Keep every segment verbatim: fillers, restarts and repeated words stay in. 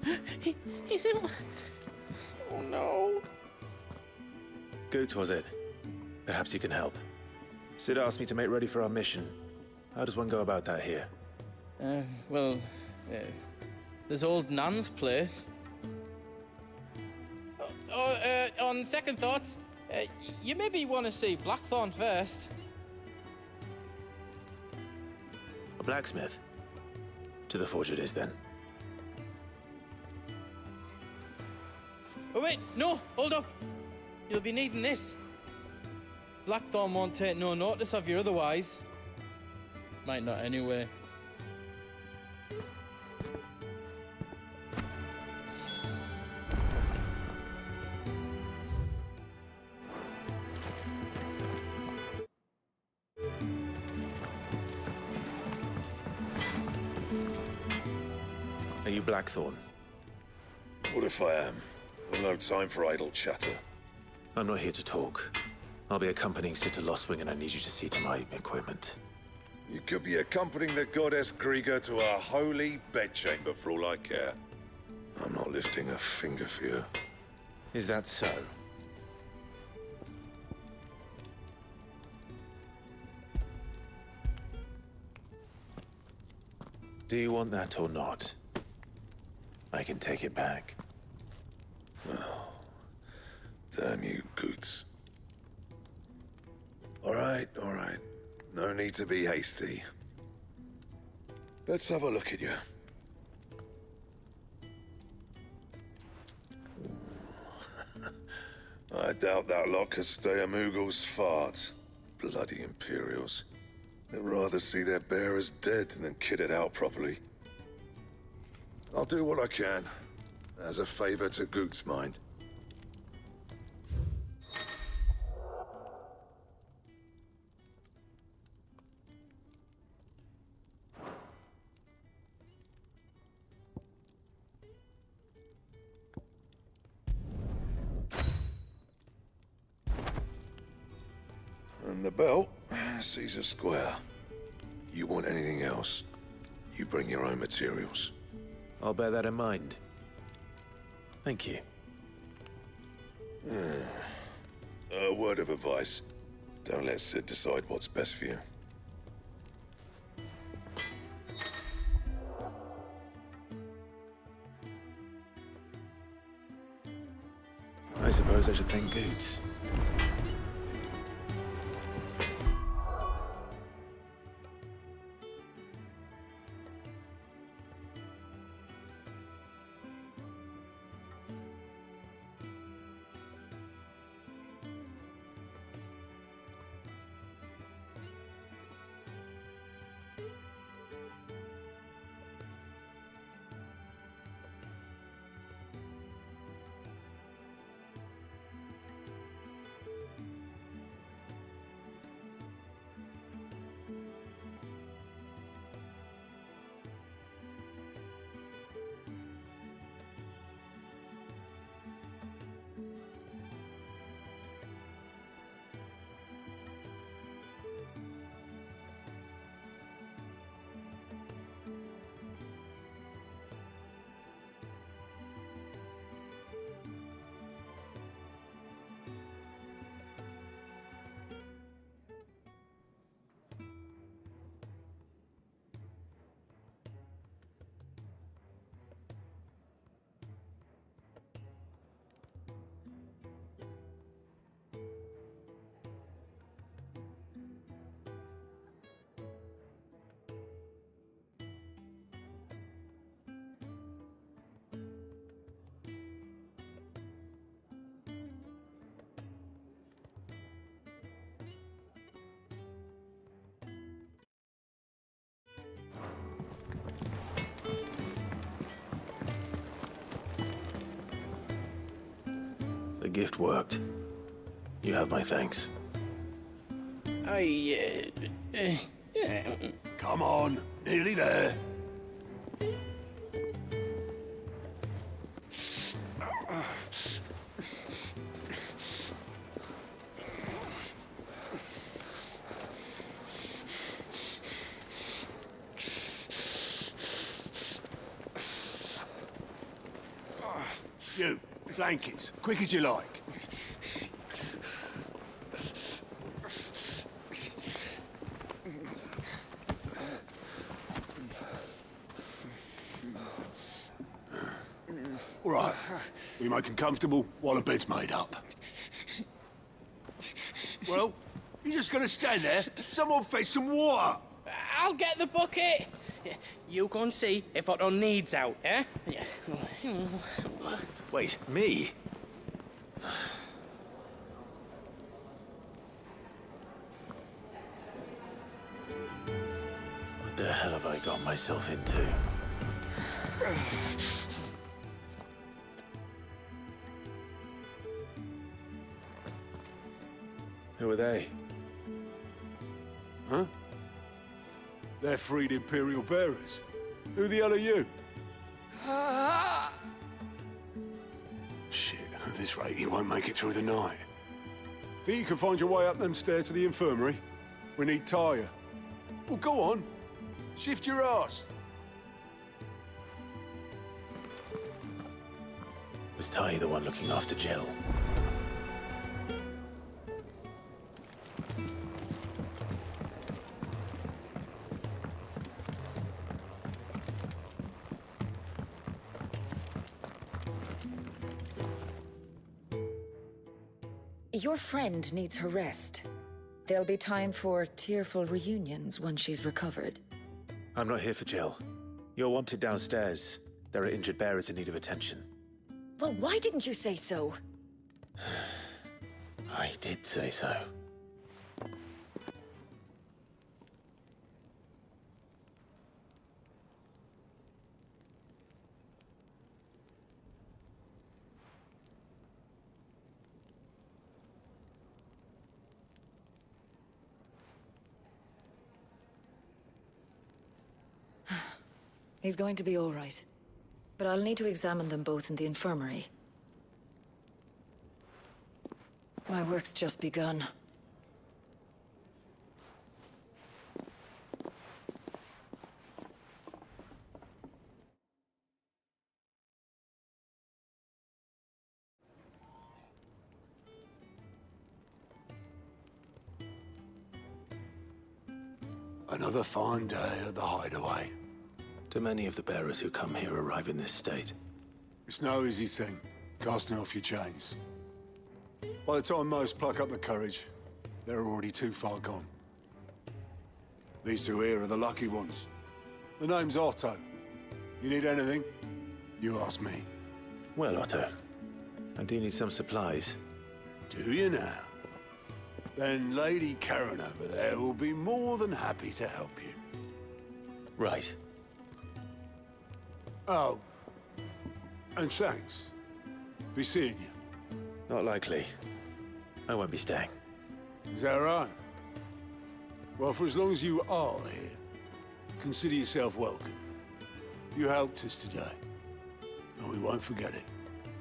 He, he's in... Oh, no. Goots, was it? Perhaps you can help. Sid asked me to make ready for our mission. How does one go about that here? Uh, well, uh, there's old Nan's place. Oh, oh uh, on second thoughts, uh, you maybe want to see Blackthorn first. A blacksmith? To the forge it is, then. Oh, wait, no, hold up. You'll be needing this. Blackthorn won't take no notice of you otherwise. Might not anyway. Are you Blackthorn? What if I am? I've no time for idle chatter. I'm not here to talk. I'll be accompanying Sid to Lostwing, and I need you to see to my equipment. You could be accompanying the goddess Kriega to a holy bedchamber for all I care. I'm not lifting a finger for you. Is that so? Do you want that or not? I can take it back. Oh, damn you, Goots. All right, all right. No need to be hasty. Let's have a look at you. I doubt that lot could stay a Moogle's fart. Bloody Imperials. They'd rather see their bearers dead than kitted out properly. I'll do what I can, as a favor to Goots' mind. And the belt sees a square. You want anything else, you bring your own materials. I'll bear that in mind. Thank you. A word of advice. Don't let Sid decide what's best for you. I suppose I should thank Goots. The gift worked. You have my thanks. I, uh, uh, uh, Come on, nearly there. You, blankets, quick as you like. All right, we make 'em comfortable while the bed's made up. Well, you just gonna stand there? Someone fetch some water! I'll get the bucket! You go and see if Otto needs out, eh? Wait, me? What the hell have I got myself into? Who are they? Huh? They're freed Imperial bearers. Who the hell are you? Shit, at this rate you won't make it through the night. Think you can find your way up them stairs to the infirmary? We need Taya. Well, go on. Shift your ass. Was Ty the one looking after Jill? Your friend needs her rest. There'll be time for tearful reunions once she's recovered. I'm not here for Jill. You're wanted downstairs. There are injured bearers in need of attention. Well, why didn't you say so? I did say so. He's going to be all right. But I'll need to examine them both in the infirmary. My work's just begun. Another fine day at the Hideaway. Do many of the bearers who come here arrive in this state? It's no easy thing, casting off your chains. By the time most pluck up the courage, they're already too far gone. These two here are the lucky ones. The name's Otto. You need anything? You ask me. Well, Otto, I do need some supplies. Do you now? Then Lady Karen over there will be more than happy to help you. Right. Oh, and thanks. Be seeing you. Not likely. I won't be staying. Is that right? Well, for as long as you are here, consider yourself welcome. You helped us today, and we won't forget it.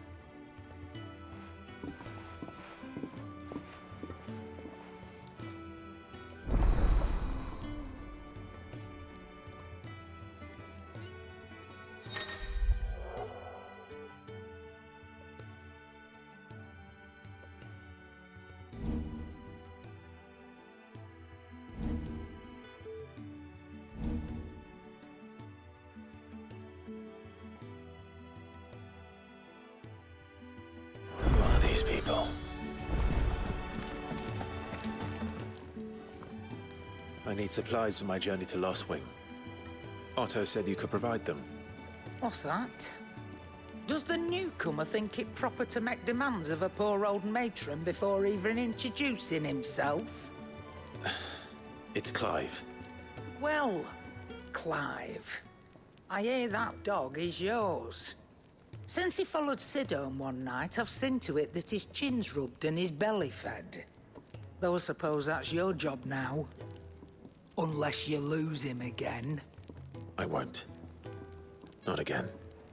I need supplies for my journey to Lost Wing. Otto said you could provide them. What's that? Does the newcomer think it proper to make demands of a poor old matron before even introducing himself? It's Clive. Well, Clive, I hear that dog is yours. Since he followed Sid home one night, I've seen to it that his chin's rubbed and his belly fed. Though I suppose that's your job now. Unless you lose him again. I won't. Not again.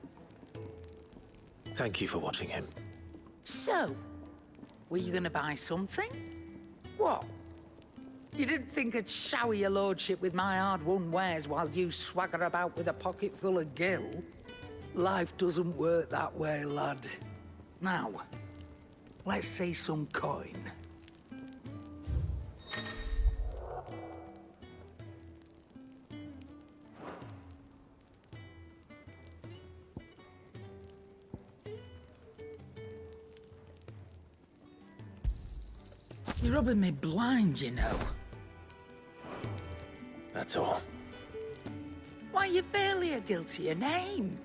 Thank you for watching him. So, were you gonna buy something? What? You didn't think I'd shower your lordship with my hard-won wares while you swagger about with a pocket full of gil? Life doesn't work that way, lad. Now, let's see some coin. You're rubbing me blind, you know. That's all. Why, you've barely a guilty a name.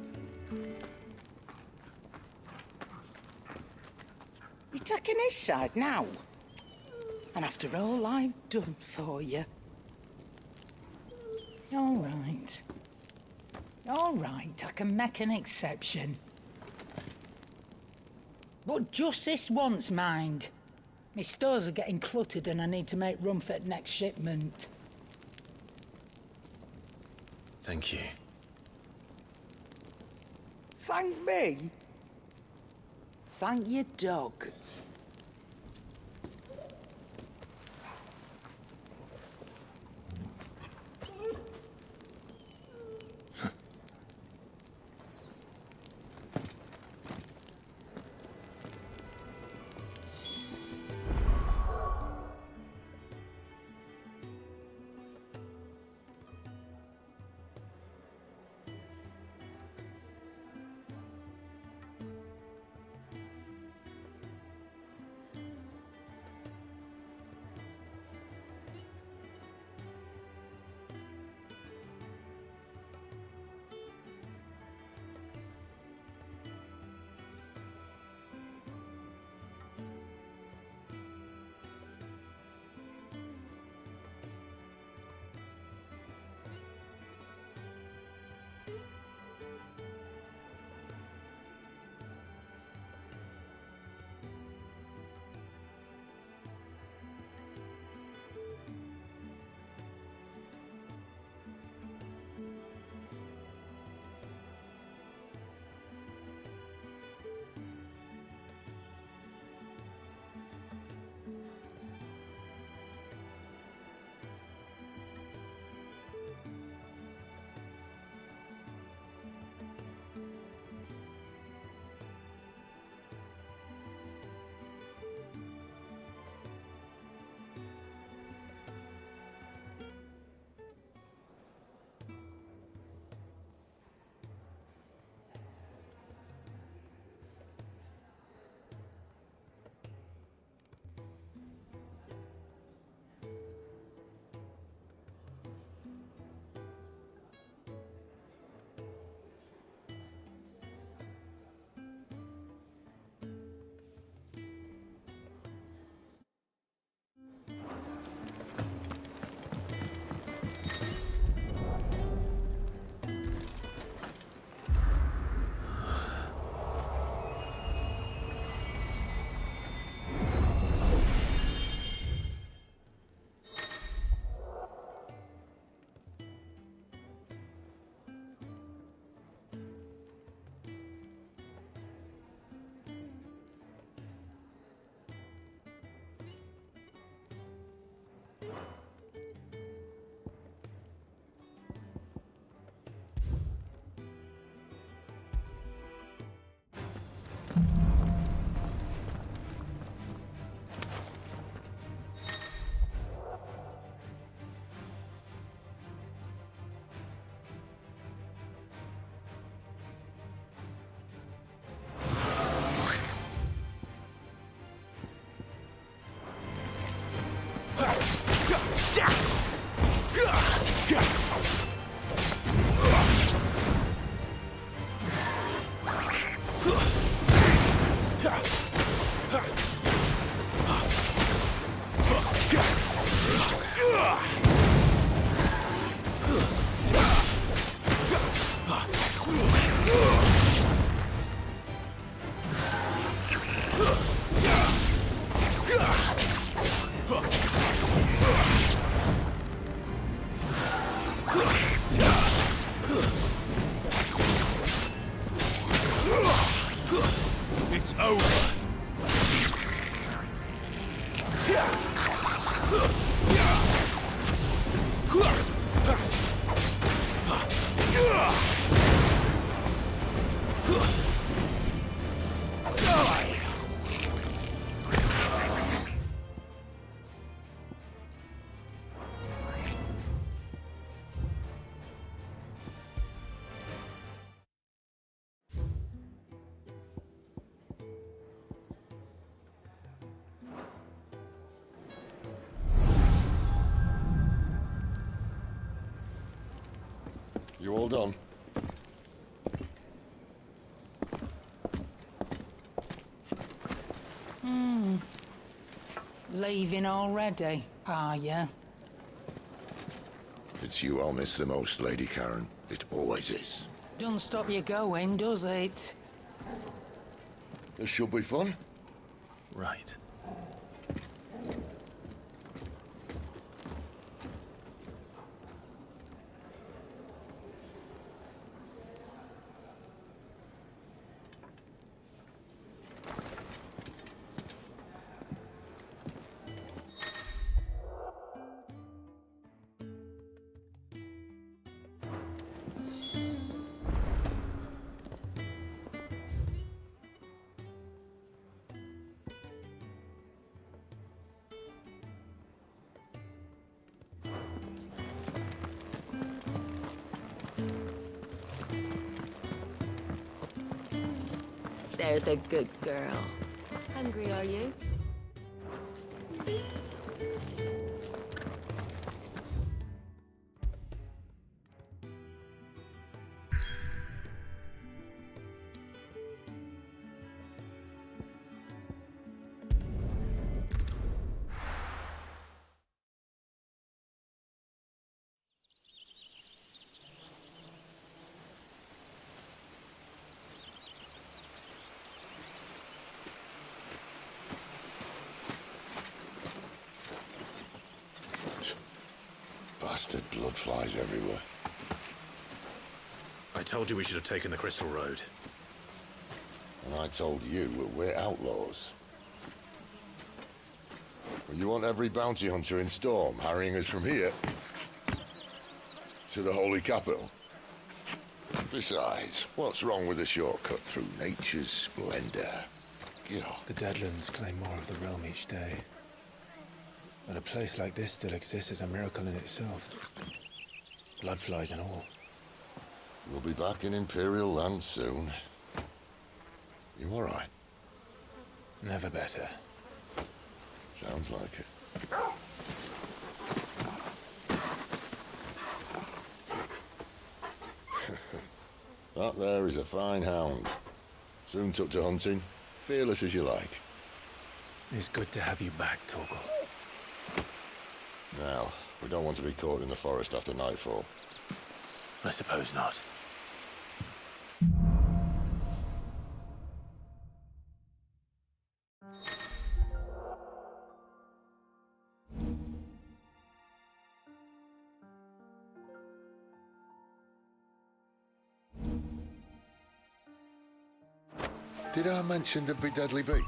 You're taking his side now. And after all I've done for you. All right. All right, I can make an exception. But just this once, mind. My stores are getting cluttered and I need to make room for the next shipment. Thank you. Thank me? Thank your dog. It's over. You all done? Hmm. Leaving already, are ya? It's you I'll miss the most, Lady Karen. It always is. Don't stop you going, does it? This should be fun. Right. There's a good girl. Hungry, are you? Bastard blood flies everywhere. I told you we should have taken the Crystal Road. And I told you that we're outlaws. Well, you want every bounty hunter in Storm harrying us from here to the Holy Capital? Besides, what's wrong with a shortcut through nature's splendor? Get off. The Deadlands claim more of the realm each day. But a place like this still exists is a miracle in itself. Bloodflies and all. We'll be back in Imperial land soon. You all right? Never better. Sounds like it. That there is a fine hound. Soon took to hunting. Fearless as you like. It's good to have you back, Torgal. Now, we don't want to be caught in the forest after nightfall. I suppose not. Did I mention there'd be deadly beast?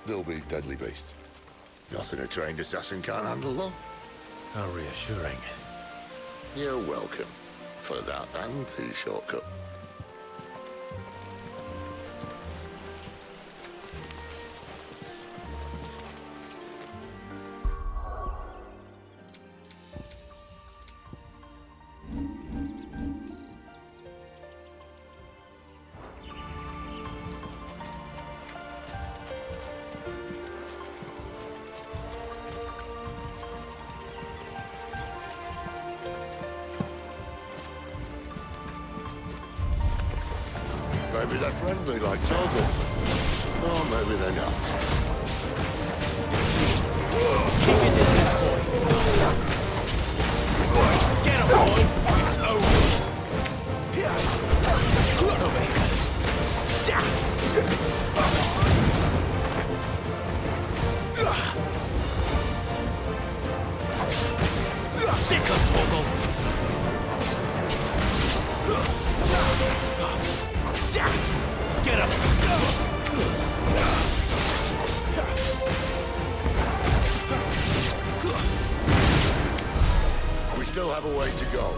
They'll be deadly beasts. Nothing a trained assassin can't handle, though. How reassuring. You're welcome. For that and his shortcut. Maybe they're friendly like Torgal. Or maybe they're not. Keep your distance, boy. Get him, boy. It's over. Over here. Sick of Torgal. Get up! We still have a way to go.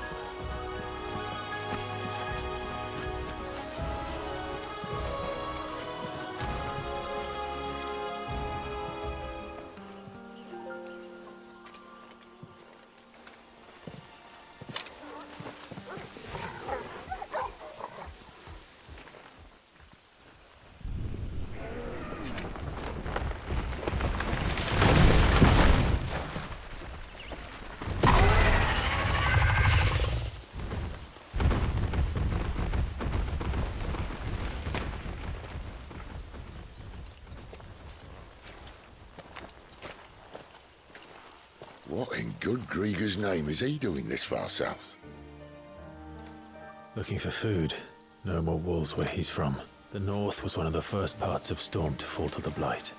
What in good Grieger's name is he doing this far south? Looking for food. No more wolves where he's from. The north was one of the first parts of Storm to fall to the Blight.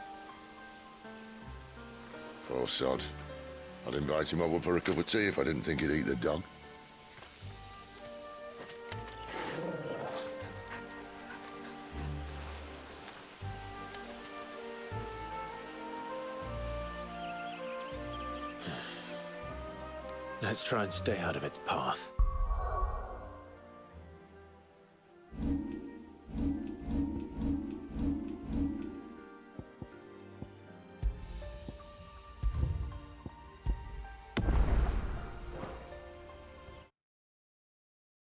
Poor sod. I'd invite him over for a cup of tea if I didn't think he'd eat the dog. Let's try and stay out of its path.